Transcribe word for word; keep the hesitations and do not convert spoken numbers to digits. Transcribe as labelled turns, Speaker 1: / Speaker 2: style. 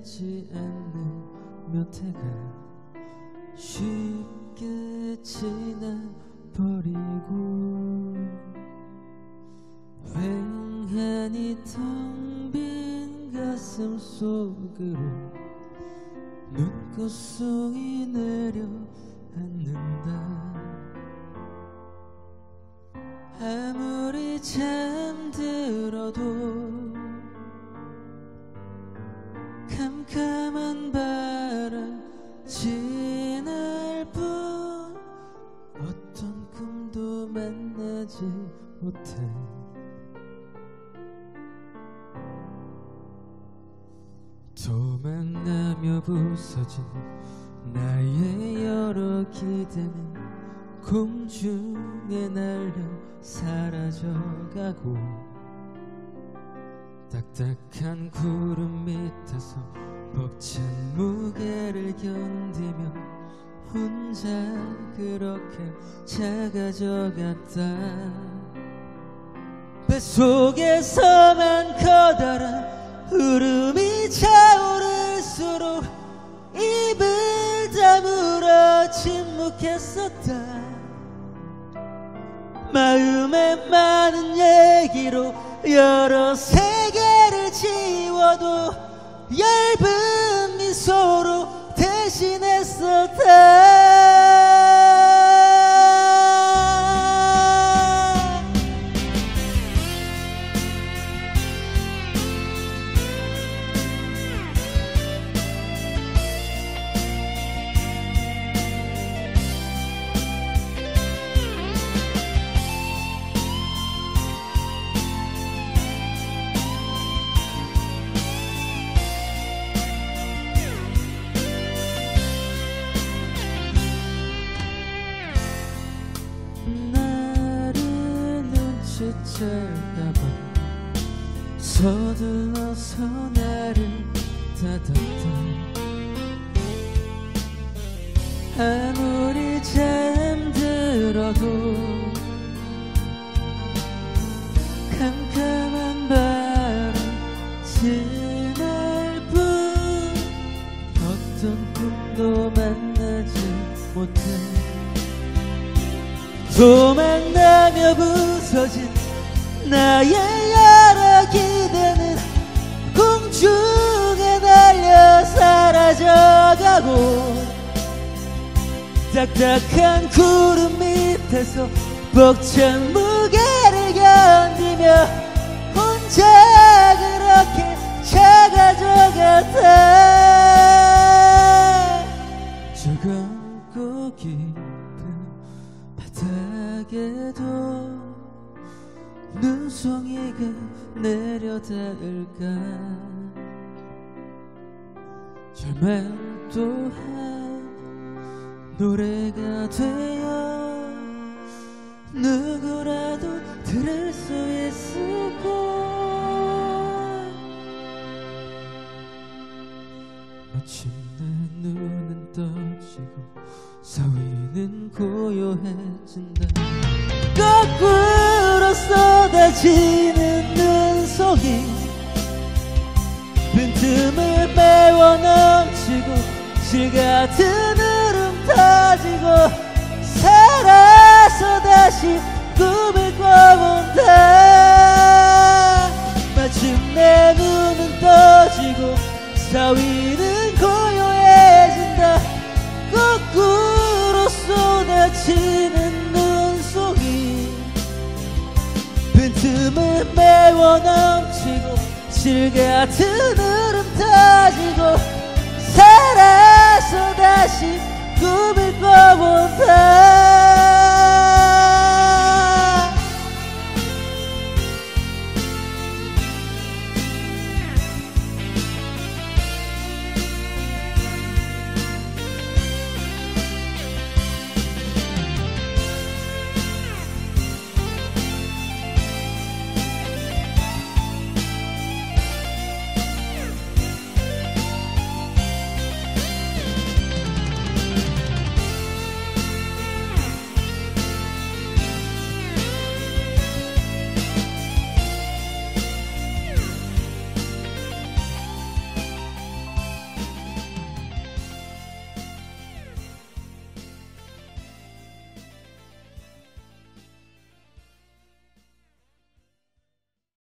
Speaker 1: 되지 않는 몇 해가 쉽게 지나버리고 휑하니 텅 빈 가슴 속으로 눈꽃송이 내려앉는다. 아무리 잠들어도 캄캄한 바람 지날 뿐 어떤 꿈도 만나지 못해. 도망나며 부서진 나의 여러 기대는 공중에 날려 사라져가고 딱딱한 구름 밑에서 벅찬 무게를 견디며 혼자 그렇게 작아져갔다. 뱃속에서만 커다란 흐름이 차오를수록 입을 다물어 침묵했었다. 마음에 많은 얘기로 여러 세계를 지워도 얇은 미소로 대신했었다. 눈치챌까봐 서둘러서 나를 닫았다. 아무리 잠들어도 캄캄한 바람 지날 뿐 어떤 꿈도 만나지 못해. 도망나며 부서진 나의 여러 기대는 공중에 날려 사라져가고 딱딱한 구름 밑에서 벅찬 무게를 견디며 혼자 그렇게 작아져갔다. 뜨겁고 깊은 바닥에도 눈송이가 내려닿을까. 절망 또한 노래가 되어 누구라도 들을 수 있을까. 마침내 눈은 떠지고 사위는 고요해진다. 거꾸로 쏟아지는 눈속이 빈틈을 메워 넘치고 실같은 흐름 터지고 살아서 다시 꿈을 꿔본다. 마침내 눈은 떠지고 사위는 고요해진다. 거꾸로 쏟아지는 눈속이 빈틈을 메워 넘치고 실같은 흐름 터지고